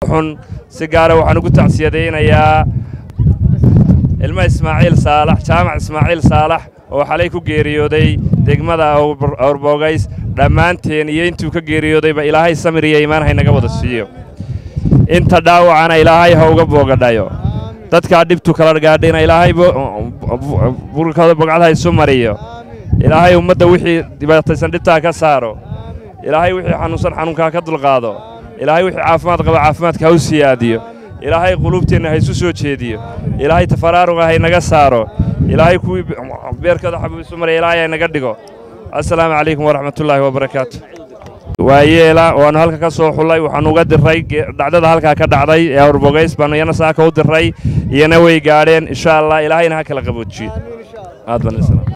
xun si gaar ah waxaan ugu tacsiyadeynayaa ilma Ismaaciil Saalax jaamac Ismaaciil Saalax oo xalay ku geeriyooday degmada Awrbogays dhammaanteen iyo intuu ka geeriyooday Ilaahay samir iyo iimaan haynaga wada siiyo inta dhaawacana Ilaahay ha uga boogadhayo dadka dhibtu kala gaadhayna Ilaahay burkada bogcadaha isu mariyo Ilaahay ummadda wixii dhibaataysan dhibta ka saaro Ilaahay wixii xanuunsan xanuunka ka dulqaado Ilaahay wixii caafimaad qaba caafimaadka u siyaadiyo Ilaahay qulubteena ha isu soo jeediyo Ilaahay tafaraaruqa ha inaga saaro Ilaahay kuwi beerkada xabuub isu mariyo Ilaahay inaga dhigo assalaamu calaykum waraxmatullaahi wabarakaatuh waayeela waan halka ka soo xulay waxaan uga diray dhacdada halka ka dhacday ee Awrbogays baan yana saaka u diray iyana way gaadheen insha Allah Ilaahayna ha kala qaboojiyo aad baan